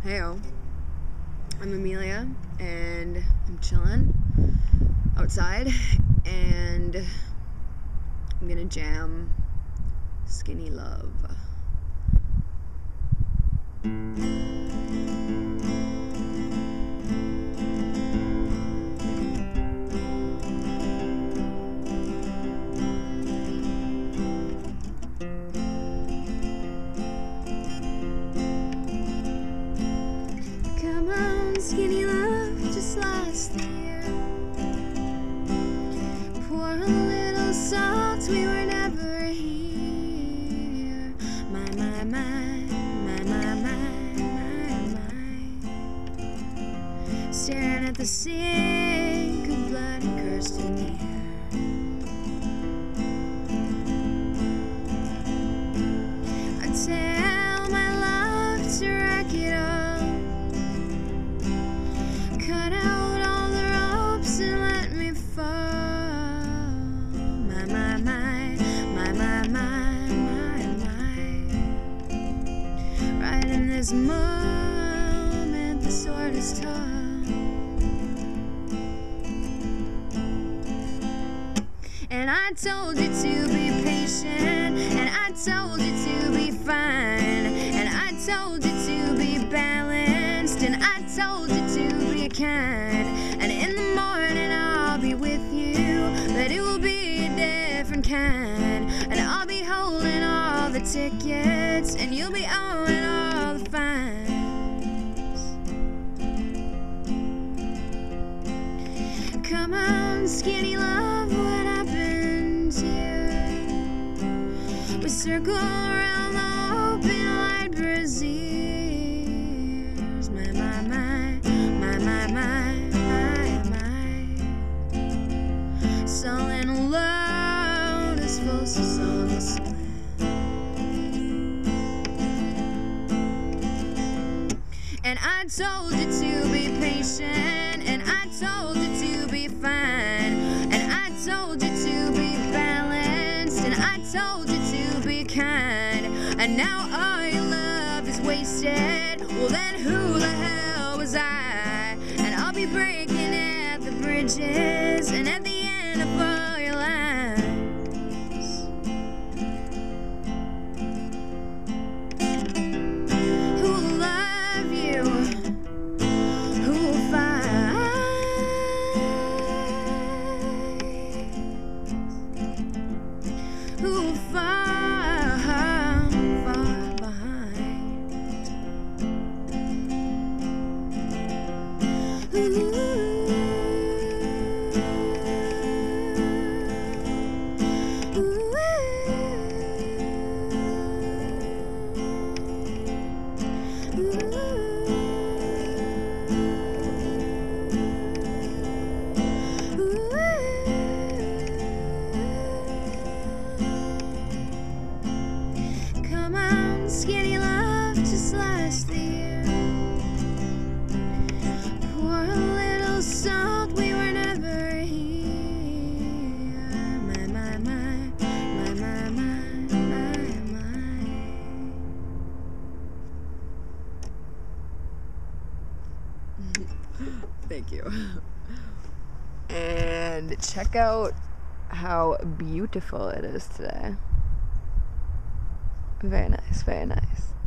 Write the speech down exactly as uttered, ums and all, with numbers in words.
Heyo, I'm Amelia, and I'm chilling outside, and I'm gonna jam Skinny Love. Skinny love just last year. Pour a little salt, we were never here. My, my, my, my, my, my, my, my. Staring at the sink of blood and cursed in the air. I tell my love to wreck it all. Cut out all the ropes and let me fall. My, my, my, my, my, my, my, my. Right in this moment, the sword is tall. And I told you to be patient, and I told you to be fine, and I told you to be balanced, and I told you to be kind. And in the morning I'll be with you, but it will be a different kind. And I'll be holding all the tickets, and you'll be owning all the fines. Come on, skinny love, what happened to you? We circle around the open light braziers. My, my, my, my, my, my, my, my. Sullen lotus pulses on the slant. And I told you to be patient, and I told you to be fine, and I told you to be balanced, and I told you to be kind. And now all your love is wasted. Well then who the hell was I? And I'll be breaking at the bridges, and at the end of all your lines, who'll love you, who'll fight, who'll fall far behind. Ooh. Come on, skinny love, just last the year. Pour a little salt, we were never here. My, my, my, my, my, my, my, my. Thank you. And check out how beautiful it is today. Very nice, very nice.